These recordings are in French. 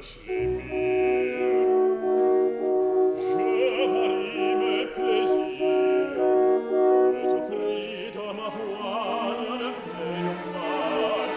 sèche les murs. Je varie mes plaisirs, et te prie de ma voix ne fais normal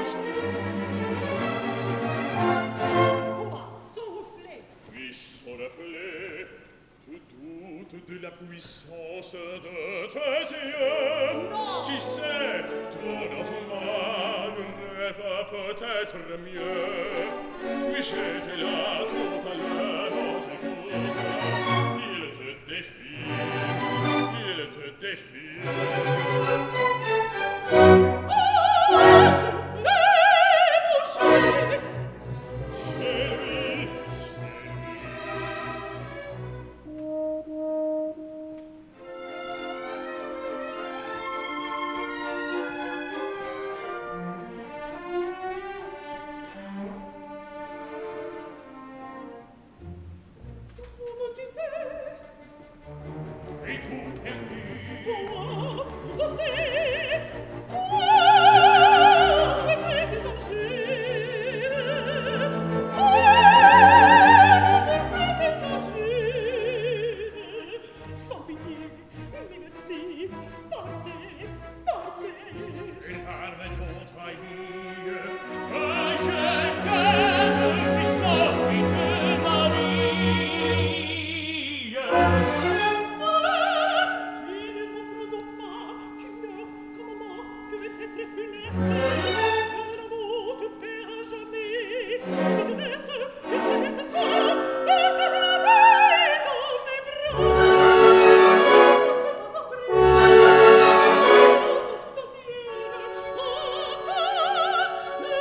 aujourd'hui. Quoi, soufflez? Puis son reflet, tu doutes de la puissance de tes yeux. Non. Qui sait, ton enfant rêve peut-être mieux. Oui, j'étais là tout à l'heure, j'écoute. Il te défie, il te défie. Ah, soufflez, bouchez. C'est lui, c'est lui. Vous me quittez. Et tout perdu. Moi, vous aussi. Ah, me faites injure. Ah, me faites injure. Sans pitié, ni merci. Partez, partez. Une arme contre aïe, que je t'aime, puissant et de ma vie. Ah, tu ne comprends pas qu'une heure comme moi peut être funeste. Que l'amour te perd à jamais. Si tu restes, que je reste seul, que te ramène dans mes bras. C'est pas vrai. Tout entier. Oh, ah, ne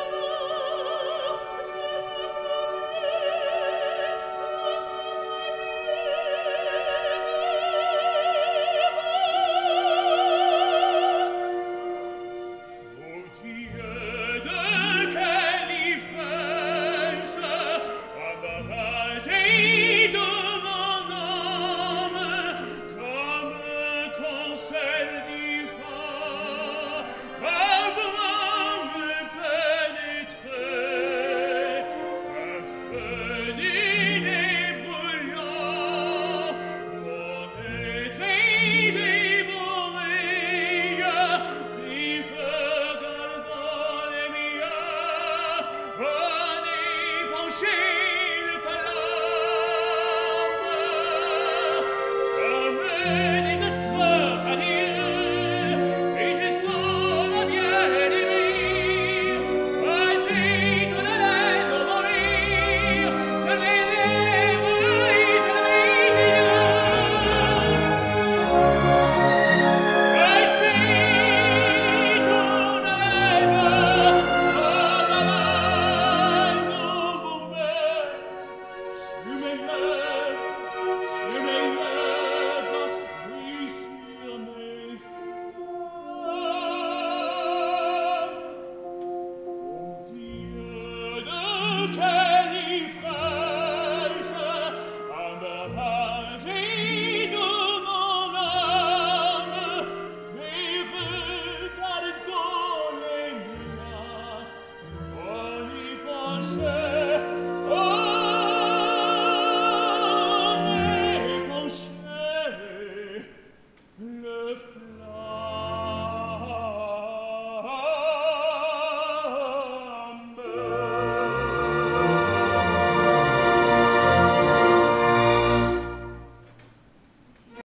Oh Dieu, de quelle ivresse embarrassé de mon âme, comme conseil divin, quand vous me pénétrez, un feu d'idées brûlant, mon esprit dévoré, qui regarde dans les miens, on est penché de flamme, comme